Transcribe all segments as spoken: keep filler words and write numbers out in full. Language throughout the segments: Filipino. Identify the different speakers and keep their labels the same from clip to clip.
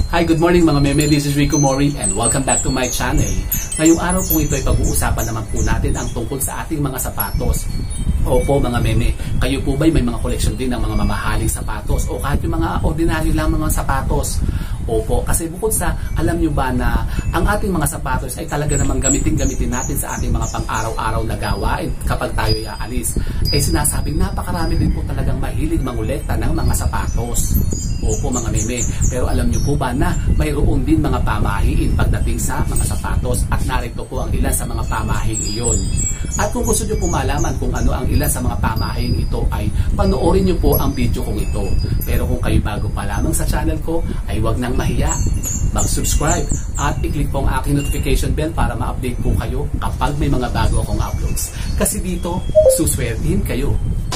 Speaker 1: Hi, good morning mga meme. This is Rico Mori and welcome back to my channel. Ngayong araw po ito ay pag-uusapan naman po natin ang tungkol sa ating mga sapatos. Opo mga meme, kayo po ba may mga collection din ng mga mamahaling sapatos o kahit yung mga ordinaryo lang mga sapatos? Opo, kasi bukod sa alam nyo ba na ang ating mga sapatos ay talaga namang gamitin-gamitin natin sa ating mga pang-araw-araw na gawain kapag tayo aalis. Eh sinasabing napakarami din po talagang mahilig mangolekta ng mga sapatos. Opo mga meme, pero alam nyo po ba na mayroon din mga pamahiin pagdating sa mga sapatos at narito po ang ilan sa mga pamahing iyon. At kung gusto nyo po malaman kung ano ang ilan sa mga pamahing ito ay panoorin nyo po ang video kong ito. Pero kung kayo bago pa lamang sa channel ko ay huwag nang mahiya, mag-subscribe at i-click po ang aking notification bell para ma-update po kayo kapag may mga bago akong uploads. Kasi dito, suswertin kayo.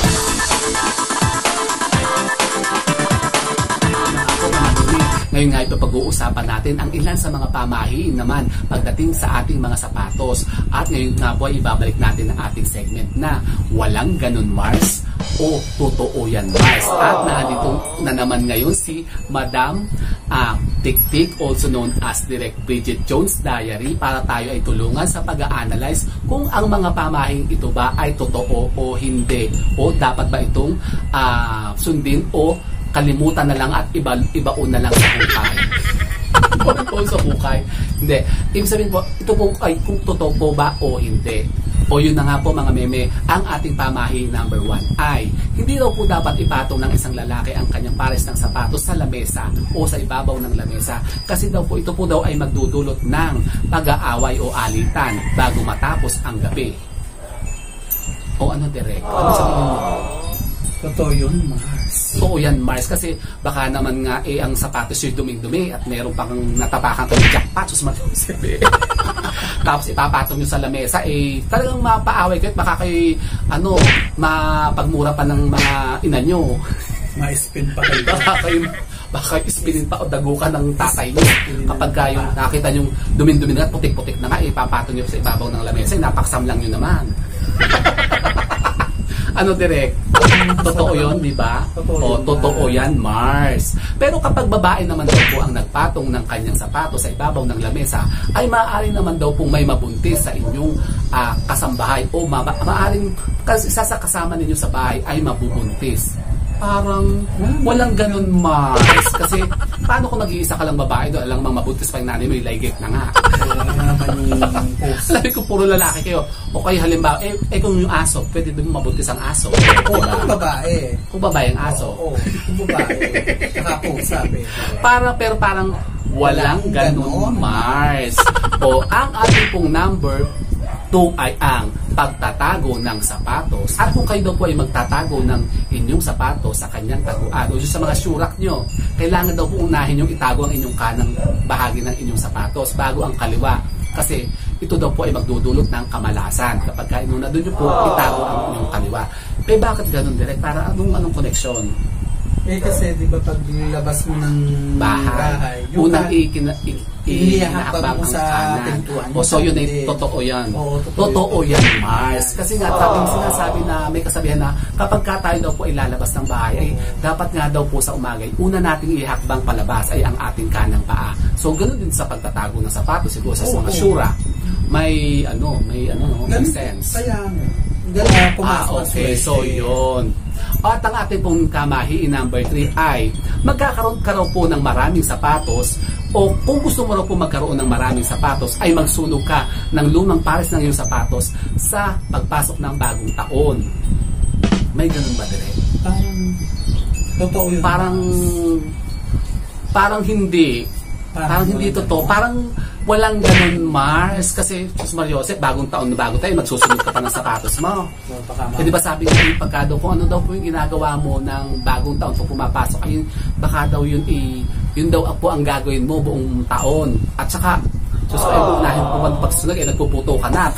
Speaker 1: Ngayon nga ito pag-uusapan natin ang ilan sa mga pamahiin naman pagdating sa ating mga sapatos. At ngayon nga po ay ibabalik natin ang ating segment na walang ganun Mars o totoo yan Mars. At naandito na naman ngayon si Madam uh, Tik-Tik, also known as Direct Bridget Jones Diary, para tayo ay tulungan sa pag-a-analyze kung ang mga pamahing ito ba ay totoo o hindi, o dapat ba itong uh, sundin o kalimutan na lang at iba, ibaon na lang sa hukay. O sa hukay. Hindi. Ibig sabihin po, ito po ay kung totoo po ba o hindi. O yun na nga po mga meme, ang ating pamahi number one ay hindi daw po dapat ipatong ng isang lalaki ang kanyang pares ng sapatos sa lamesa o sa ibabaw ng lamesa. Kasi daw po ito po daw ay magdudulot ng pag-aaway o alitan bago matapos ang gabi. O ano direct? Ano sabihin mo?
Speaker 2: Totoo yun, Mars.
Speaker 1: Totoo yan, Mars. Kasi baka naman nga eh, ang sapatos yung duming-dumi at meron pang natapakan kayo jackpot. Sus, matusip eh. Tapos ipapatong nyo sa lamesa, eh, talagang mapaaway kayo at baka kayo, ano, mapagmura pa ng mga ina nyo.
Speaker 2: Ma-spin pa kayo.
Speaker 1: Baka kayo, baka kayo spinin pa o dagukan ng tatay nyo. Kapag kayo nakita nyo dumin-dumi na at putik-putik na nga, eh, ipapatong nyo sa ibabaw ng lamesa, eh, napaksam lang nyo naman. Ano direct? Totoo yun, di ba? O, totoo yan, Mars. Pero kapag babae naman daw po ang nagpatong ng kanyang sapato sa ibabaw ng lamesa, ay maaari naman daw pong may mabuntis sa inyong uh, kasambahay o ma maaaring isa sa kasama ninyo sa bahay ay mabubuntis. Parang walang ganun, Mars. Kasi paano kung nag-iisa ka lang babae doon, alang mga mabuntis pa yung nanay mo, ilaygit na nga. Sabi ko, puro lalaki kayo. O kayo halimbawa, eh, eh kung yung aso, pwede din mabuntis ang aso.
Speaker 2: Oo, diba? Kung babae.
Speaker 1: Kung babae ang aso.
Speaker 2: Oo, kung babae. Saka po, sabi.
Speaker 1: Para, pero parang walang ganun, Mars. O, ang ating pong number two ay ang pagtatago ng sapatos. At kung kayo daw po ay magtatago ng inyong sapatos sa kanyang taguan o sa mga syurak nyo, kailangan daw po unahin yung itago ang inyong kanang bahagi ng inyong sapatos bago ang kaliwa. Kasi ito daw po ay magdudulot ng kamalasan. Kapag kainuna doon nyo po, itago ang inyong kaliwa. Eh bakit ganun direct? Para anong anong koneksyon?
Speaker 2: Eh kasi di ba pag labas mo ng bahay, bahay
Speaker 1: unang
Speaker 2: ihahakbang mo sa pintuan.
Speaker 1: O so yun ay totoo yan.
Speaker 2: Oo, totoo,
Speaker 1: totoo yan, Mars. Kasi nga tabing sinasabi na may kasabihan na kapag ka tayo daw po ay lalabas ng bahay, ay dapat nga daw po sa umaga, una nating ihakbang palabas ay ang ating kanang paa. So ganoon din sa pagtatago ng sapatos, siguro sa mga syura. May ano, may ano, may sense.
Speaker 2: Kaya gano'n
Speaker 1: ah, okay, so yun. At ang ating pong kamahiin number three ay magkakaroon ka raw po ng maraming sapatos, o kung gusto mo raw po magkaroon ng maraming sapatos ay magsunog ka ng lumang pares ng iyong sapatos sa pagpasok ng bagong taon. May ganun ba dire?
Speaker 2: Parang totoo yun.
Speaker 1: Parang parang hindi. Parang, parang hindi totoo. Parang walang ganun, Mars. Kasi, Diyos Mariosep, bagong taon na bago tayo, magsusunod ka pa ng sapatos mo. Kasi diba sabi ko yung pagka daw, kung ano daw po yung ginagawa mo ng bagong taon, kung pumapasok ayun, baka daw yun, i, yun daw po ang gagawin mo buong taon. At saka, So, so ay unahin po man pagsunog, eh, nagpuputo ka na.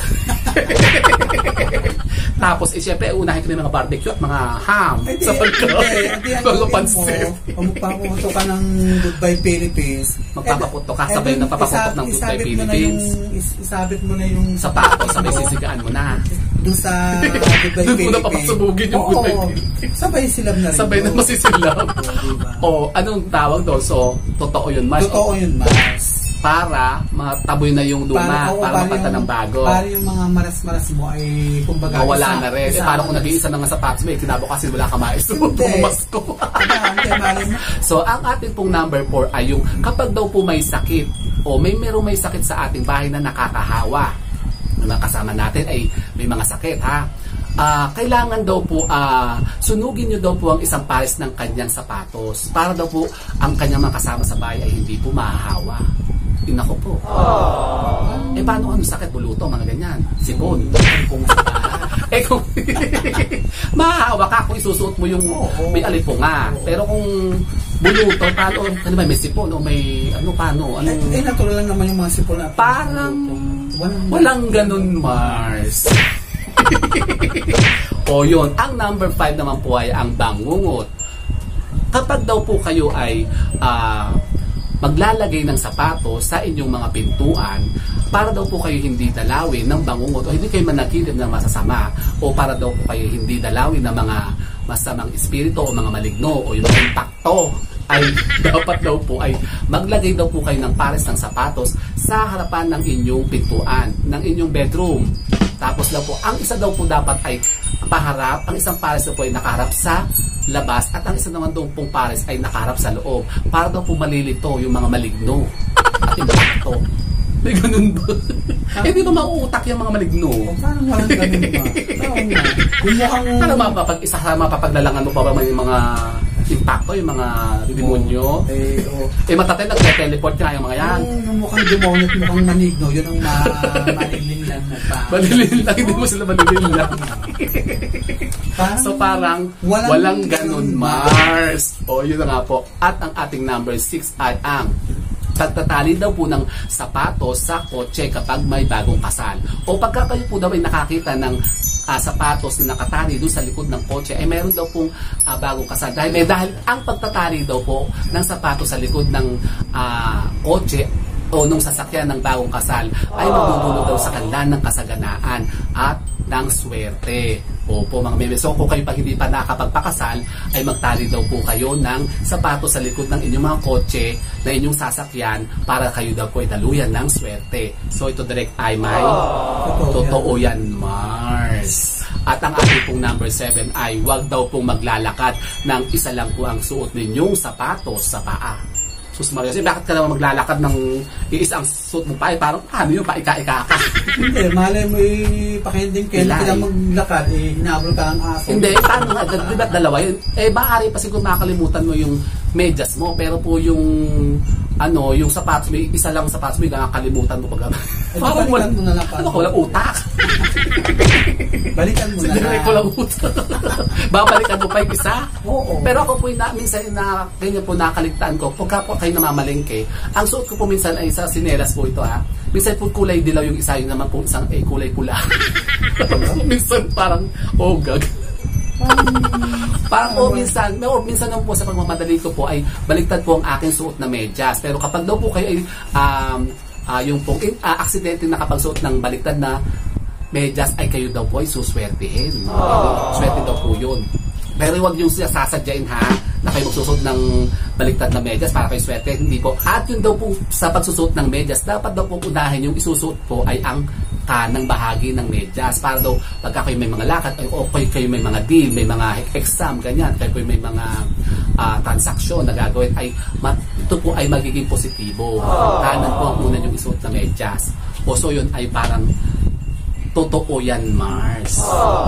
Speaker 1: Tapos, eh, syempre, unahin ko na yung mga barbecue at mga ham.
Speaker 2: Hindi,
Speaker 1: sa pagka,
Speaker 2: hindi,
Speaker 1: mga pansit.
Speaker 2: Kung magpaputo ka ng Goodbye Philippines,
Speaker 1: magpapaputo ka, sabay na papaputok ng Goodbye Philippines.
Speaker 2: Isabit mo na yung
Speaker 1: sapatos, sabay sisigaan mo na.
Speaker 2: Doon sa Goodbye Philippines.
Speaker 1: Doon mo na papasubugin yung Goodbye Philippines.
Speaker 2: Sabay silab na rin.
Speaker 1: Sabay na masisilab. O, anong tawag doon? So, totoo yun, Mars.
Speaker 2: Totoo yun, Mars.
Speaker 1: Para mataboy na yung luma, para, oh, para mapunta ng bago.
Speaker 2: Para yung mga maras-maras mo ay kumbaga
Speaker 1: mawala na rin. Eh, parang kung nag-iisa ng sapatos mo, eh, kinabukasin wala ka maisuot. Pumasko. So, ang ating pong number four ay yung kapag daw po may sakit o may merong may sakit sa ating bahay na nakakahawa, na kasama natin ay may mga sakit, ha? Uh, kailangan daw po uh, sunugin nyo daw po ang isang pares ng kanyang sapatos para daw po ang kanyang mga kasama sa bahay ay hindi po mahahawa. Inako po. Aww. Eh paano ano sakit? Buluto, mga ganyan. Sipon. Kung eh kung mahahawa ka kung isusuot mo yung may alipunga. Pero kung buluto, paano? Ano ba? May sipon o may ano paano? Ano?
Speaker 2: Eh, eh natural lang naman yung mga sipon na
Speaker 1: parang walang, walang ganun, Mars. O yun, ang number five naman po ay ang bangungot. Kapag daw po kayo ay uh, maglalagay ng sapatos sa inyong mga pintuan para daw po kayo hindi dalawin ng bangungot o hindi kayo manakilid ng masasama o para daw po kayo hindi dalawin ng mga masamang espiritu o mga maligno o yung impacto, ay dapat daw po ay maglagay daw po kayo ng pares ng sapatos sa harapan ng inyong pintuan, ng inyong bedroom. Tapos daw po, ang isa daw po dapat ay paharap, ang isang pares daw po ay nakaharap sa labas at ang isa naman daw pong pares ay nakaharap sa loob para daw po malilito yung mga maligno at impacto. May ganun ba? Eh di ba mauutak yung mga maligno?
Speaker 2: O, parang walang ganun ba? Oo nga. Kung mukhang...
Speaker 1: Ano mapapag-isa ka, mapapaglalangan mo pa ba may mga impacto, yung mga demonyo?
Speaker 2: Oh, eh, oh.
Speaker 1: Eh matatay nag-teleport nga yung mga yan.
Speaker 2: Yung, yung mukhang demonyo at mukhang manigno, yun ang ma- malilin lang na pa.
Speaker 1: Malilin lang, hindi mo sila malilin lang.
Speaker 2: Parang,
Speaker 1: so parang walang, walang ganun, Mars. O yun na nga po. At ang ating number six ay ang pagtatali daw po ng sapatos sa kotse kapag may bagong kasal. O pagka kayo po daw ay nakakita ng uh, sapatos na nakatali doon sa likod ng kotse, ay mayroon daw pong uh, bagong kasal. Dahil, eh, dahil ang pagtatali daw po ng sapatos sa likod ng uh, kotse o nung sasakyan ng bagong kasal ay magdudulot daw sa kanila ng kasaganaan at ng swerte. Opo, mga meme. So kung kayo pag hindi pa nakapagpakasal, ay magtali daw po kayo ng sapatos sa likod ng inyong mga kotse na inyong sasakyan para kayo daw po ay daluyan ng swerte. So ito direct ay may oh, totoo yan, Mars. At ang ating pong number seven ay wag daw pong maglalakad ng isa lang po ang suot ninyong sapatos sa paa. Sus Mario, kasi bakit ka naman maglalakad ng iisang suit mo pa? Eh, parang ano yun, paika-ika ka.
Speaker 2: Hindi, malay mo eh, pakinding kayo na maglakad, eh, hinabol ka ang aso.
Speaker 1: Hindi, paano nga, di ba dalawa yun? Eh, maaari pa siguro makakalimutan mo yung medyas mo, pero po yung, ano, yung sapatos mo, isa lang sapatos mo, yung nakakalimutan mo pag
Speaker 2: eh, parang balikan mo na lang.
Speaker 1: Ano ka, walang utak.
Speaker 2: Balikan mo na lang.
Speaker 1: Siguro ko lang utak. Babalikan mo pa yung isa?
Speaker 2: Oo.
Speaker 1: Pero ako po, na, minsan na, ganyan po nakaligtaan ko, pagka po kayo namamalengke, ang suot ko po minsan ay sa sinelas po ito, ha. Minsan po kulay dilaw yung isa, yung naman po isang eh, kulay pula. Minsan parang, oh gag. Parang o minsan, o minsan naman po sa pagmamadali ko po ay baliktad po ang aking suot na medyas. Pero kapag daw po kayo ay um, uh, yung pong uh, aksidente na kapag suot ng baliktad na medyas ay kayo daw po ay suswertihin. Swerte daw po yun. Pero huwag yung sasadyain, ha, na kayo magsusot ng baliktad na medyas para kayo swerte. Hindi po. At yun daw po sa pagsusot ng medyas, dapat daw po unahin yung isusot po ay ang kanang bahagi ng medyas. Para daw pagka kayo may mga lakad, ay, o kayo, kayo may mga deal, may mga exam, ganyan, kayo may mga uh, transaksyon na gagawin, ay ito po ay magiging positibo. Kanan po ang una yung isuot na medyas. O so yun ay parang totoo yan, Mars.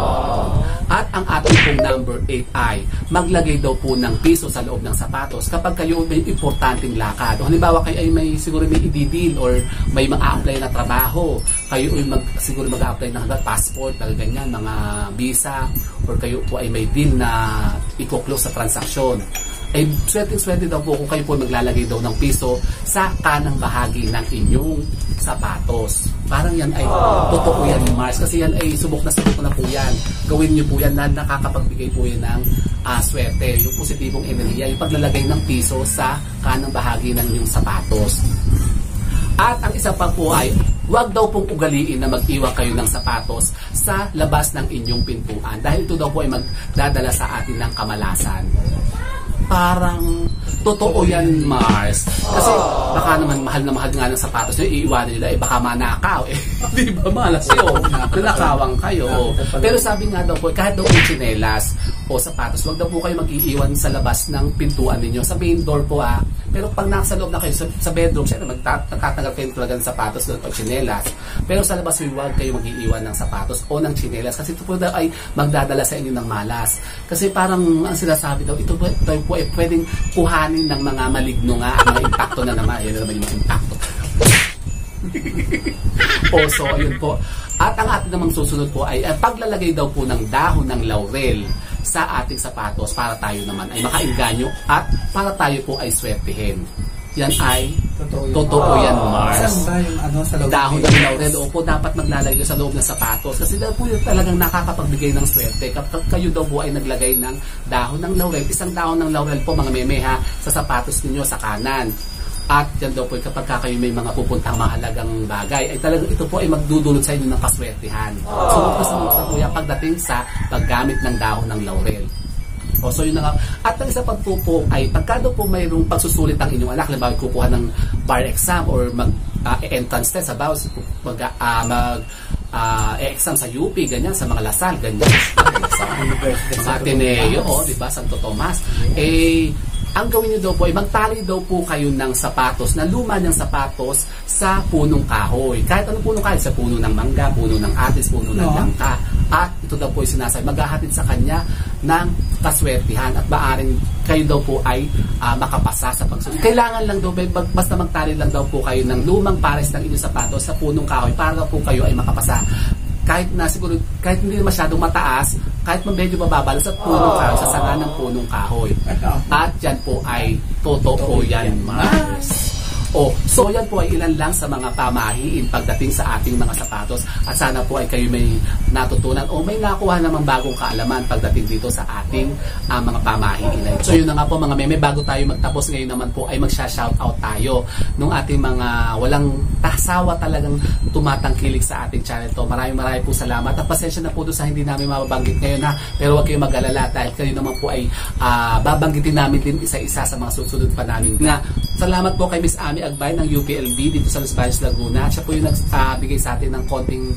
Speaker 1: At ang ating pong number eight ay maglagay daw po ng piso sa loob ng sapatos kapag kayo may importanteng lakad. O halimbawa kayo ay may siguro may i-deal or may mag-a-apply na trabaho. Kayo ay mag, siguro mag-a-apply na passport, na ganyan, mga visa, or kayo po ay may deal na i-close sa transaksyon. ay swerte-swerte daw po kung kayo po maglalagay daw ng piso sa kanang bahagi ng inyong sapatos. Parang yan ay totoo yan, Mars, kasi yan ay subok na subok na po yan. Gawin niyo po yan na nakakapagbigay po yan ng uh, swerte, yung positibong enerhiya, yung paglalagay ng piso sa kanang bahagi ng inyong sapatos. At ang isa pa po ay, huwag daw pong ugaliin na mag-iwan kayo ng sapatos sa labas ng inyong pintuan. Dahil ito daw po ay magdadala sa atin ng kamalasan. Parang totoo yan, Mars. Kasi baka naman mahal na mahal nga ng sapatos nyo, iiwanan nila, eh baka manakaw. Eh, di ba malas yun? Nanakawang kayo. Pero sabi nga daw po, kahit daw yung tsinelas o sapatos, wag daw po kayo mag-iiwan sa labas ng pintuan ninyo. Sa main door po ah. Pero pag nasa loob na kayo, sa, sa bedroom, syempre magtatanggal kayo talaga ng sapatos doon o tsinelas. Pero sa labas, huwag kayo mag-iiwan ng sapatos o ng tsinelas. Kasi ito po daw ay magdadala sa inyo ng malas. Kasi parang ang sinasabi daw, ito po, ito po ay pwedeng kuhanin ng mga maligno nga, ang mga impacto na naman. Yan na naman yung mga impacto. O, so, ayun po. At ang ating namang susunod po ay, ay paglalagay daw po ng dahon ng laurel sa ating sapatos para tayo naman ay makainganyo at para tayo po ay swertihin. Yan ay totoo, totoo yan, Mars.
Speaker 2: Saan ba yung ano, sa loob
Speaker 1: dahon ng laurel? Opo, dapat maglalagay sa loob ng sapatos kasi daw po yun talagang nakakapagbigay ng swerte. Kapag kayo daw po ay naglagay ng dahon ng laurel, isang dahon ng laurel po mga meme ha, sa sapatos ninyo sa kanan. At yan daw po kapag kayo may mga pupuntang mahalagang bagay, ay talagang ito po ay magdudulot sa inyo ng kaswertihan. So, ito sa mga kuya pagdating sa paggamit ng dahon ng laurel. O, so yun na nga. At ang isa pag po po ay pagka daw po mayroong pagsusulit ang inyong anak, halimbawa kukuha ng bar exam or mag uh, entrance test, halimbawa mag, uh, mag uh, exam sa U P, ganyan, sa mga Lasal, ganyan, sa mga Ateneo, o, diba, Santo Tomas, eh, ang gawin niyo daw po ay magtali daw po kayo ng sapatos, na luma niyang sapatos sa punong kahoy. Kahit anong punong kahoy, sa puno ng mangga, puno ng atis, puno ng langka. At ito daw po ay sinasabi, maghahatid sa kanya ng kaswertihan at maaring kayo daw po ay uh, makapasa sa pagsusunod. Kailangan lang daw, basta magtali lang daw po kayo ng lumang pares ng inyong sapatos sa punong kahoy para daw po kayo ay makapasa. Kahit na siguro, kahit hindi masyadong mataas, kahit medyo mababa sa punong kahoy, sa sanga ng punong kahoy. At yan po ay totoo yan, Mars. O, so yan po ay ilan lang sa mga pamahiin pagdating sa ating mga sapatos at sana po ay kayo may natutunan o may nakuha namang bagong kaalaman pagdating dito sa ating uh, mga pamahiin. So yun na nga po mga meme, bago tayo magtapos ngayon naman po ay magsha-shoutout tayo nung ating mga walang tasawa talagang tumatangkilik sa ating channel to. Maraming maraming po salamat at pasensya na po doon sa hindi namin mababanggit ngayon ha, pero huwag kayong mag-alala dahil kayo naman po ay uh, babanggitin namin din isa-isa sa mga susunod pa namin. Nga, salamat po kay Miss Ami Agbay ng U P L B dito sa Los Baños, Laguna. Siya po yung nagbigay uh, sa atin ng konting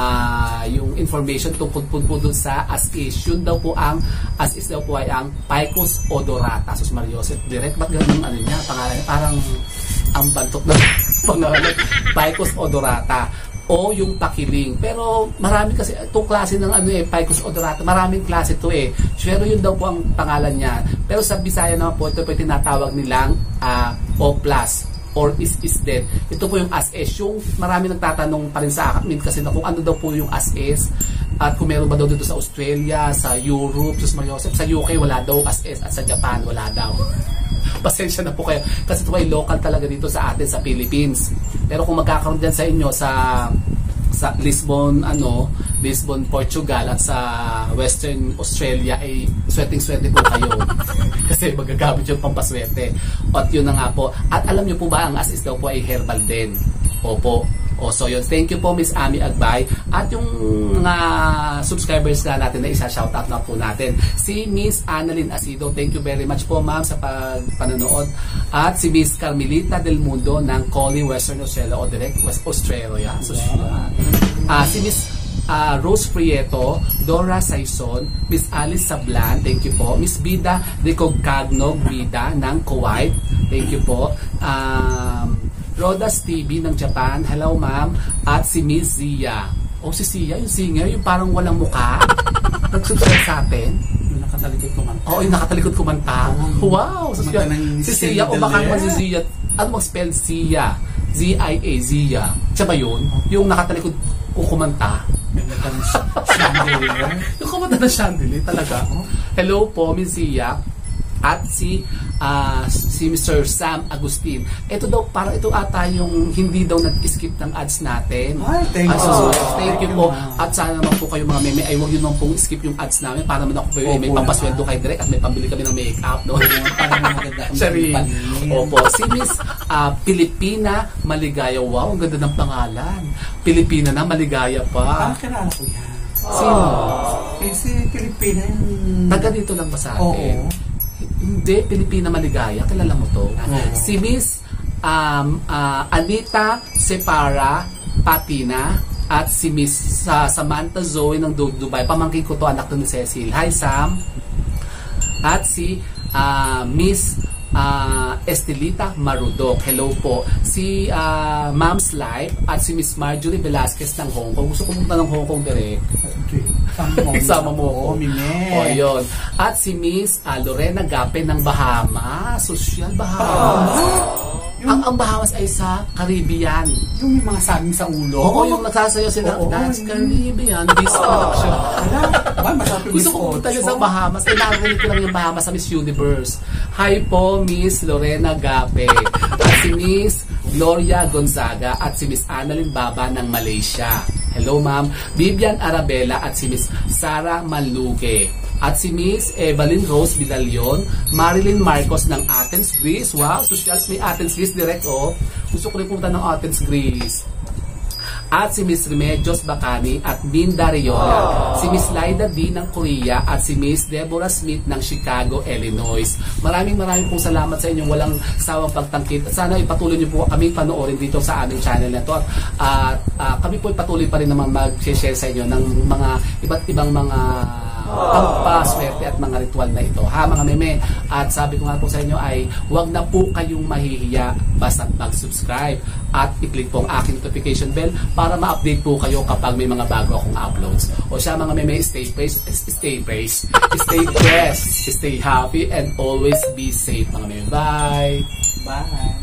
Speaker 1: uh, yung information tungkol po, po dun sa as is. Yun daw po ang as is daw po ay ang Picus odorata. Sus Mariosep, direct ba't ganun ano niya? Pangalan, parang ang bantok na pangalan. Picus odorata o yung pakiling. Pero marami kasi itong klase ng ano eh, Picus odorata. Maraming klase to eh. Pero yun daw po ang pangalan niya. Pero sa Bisaya naman po, ito po yung tinatawag nilang uh, O plus or is is dead. Ito po yung as is. Yung marami nagtatanong pa rin sa akin kasi na kung ano daw po yung as is at kung meron ba daw dito sa Australia, sa Europe, sa Joseph, sa U K wala daw as is at sa Japan wala daw. Pasensya na po kayo kasi ito ay local talaga dito sa atin sa Philippines. Pero kung magkakaroon dyan sa inyo sa sa Lisbon, ano, Lisbon, Portugal at sa Western Australia ay swerteng-swerte po kayo. Kasi magagamit yung pampaswerte. At yun na nga po. At alam nyo po ba, ang as is daw po ay herbal din. Opo. O, so yun. Thank you po, Miss Ami Agbay. At yung mga uh, subscribers na natin na isa-shoutout na po natin. Si Miss Annalyn Asido. Thank you very much po, ma'am, sa panonood. At si Miss Carmelita Del Mundo ng Collie, Western Australia o Direct West Australia. So, uh, si Miss uh, Rose Prieto, Dora Saison, Miss Alice Sablan, thank you po. Miss Bida de Cogcagnog Bida ng Kuwait, thank you po. Um, Rodas T V ng Japan, hello ma'am. At si Miss Zia. O oh, si Zia, yung singer, yung parang walang mukha. Nag-subscribe sa atin.
Speaker 2: Yung nakatalikod kumanta.
Speaker 1: Oo, oh, yung nakatalikod kumanta. Oh, wow! So, si Zia, o baka naman si Zia. Ano mag-spell Zia? Z I A, Zia. Siya ba yun? Yung nakatalikod kumanta.
Speaker 2: Yung chandelier.
Speaker 1: Yung kumanta ng chandelier, talaga. Hello po, Miss Zia. at si uh, si Mister Sam Agustin. Ito daw, parang ito ata yung hindi daw nag-skip ng ads natin.
Speaker 2: Ay, thank you.
Speaker 1: So, thank you po. At sana naman po kayo mga meme, ay huwag yun naman pong skip yung ads namin para naman ako po may pampasweldo kay Direk at may pambili kami ng make-up. No?
Speaker 2: Para maganda kami.
Speaker 1: Sorry. Opo. Si Miss uh, Pilipina Maligaya. Wow, ang ganda ng pangalan. Pilipina na Maligaya pa.
Speaker 2: Parang kilala ko yan.
Speaker 1: Sino?
Speaker 2: Eh, si Pilipina yung...
Speaker 1: Taga dito lang ba sa atin?
Speaker 2: Oo.
Speaker 1: Hindi, Pilipina Maligaya. Kilala mo to?
Speaker 2: Oo.
Speaker 1: Si Miss um, uh, Anita Separa Patina at si Miss uh, Samantha Zoe ng Dubai. Pamangkin ko to, anak to ni Cecil. Hi, Sam. At si uh, Miss uh, Estelita Marudok. Hello po. Si uh, Mom's Life at si Miss Marjorie Velasquez ng Hong Kong. Gusto ko pumunta ng Hong Kong, Direk. Sama mo ko. O, yun. At si Miss uh, Lorena Gape ng Bahamas. Social Bahamas. Yung, ang, ang Bahamas ay sa Caribbean.
Speaker 2: Yung may mga saging sa ulo.
Speaker 1: Oo, yung nagsasayaw sila. Oo, That's Caribbean. Bizcocho. Gusto ko pumunta niya sa Bahamas. Ay, narinig ko lang yung Bahamas sa Miss Universe. Hi po, Miss Lorena Gape. At si Miss Gloria Gonzaga at si Miss Annalyn Baba ng Malaysia. Hello, ma'am. Vivian Arabella at si Miss Sarah Maluque. At si Miss Evelyn Rose Vidalion, Marilyn Marcos ng Athens, Greece. Wow, social may Athens, Greece direct, oh. Gusto ko rin pumunta ng Athens, Greece. At si Miss Remedios Bacani at Minda Riola. Si Miss Laida D ng Korea at si Miss Deborah Smith ng Chicago, Illinois. Maraming maraming pong salamat sa inyong walang sawang pagtangkit. At sana ipatuloy niyo po kami panoorin dito sa aming channel na ito. At uh, kami po patuloy pa rin naman mag-share sa inyo ng mga iba't ibang mga pampaswerte at mga ritual na ito, ha mga meme. At sabi ko nga po sa inyo ay huwag na po kayong mahihiya basta mag-subscribe at i-click po ang aking notification bell para ma-update po kayo kapag may mga bago akong uploads. O siya mga meme, stay praised, stay praised, stay blessed, stay happy and always be safe mga meme. Bye!
Speaker 2: Bye!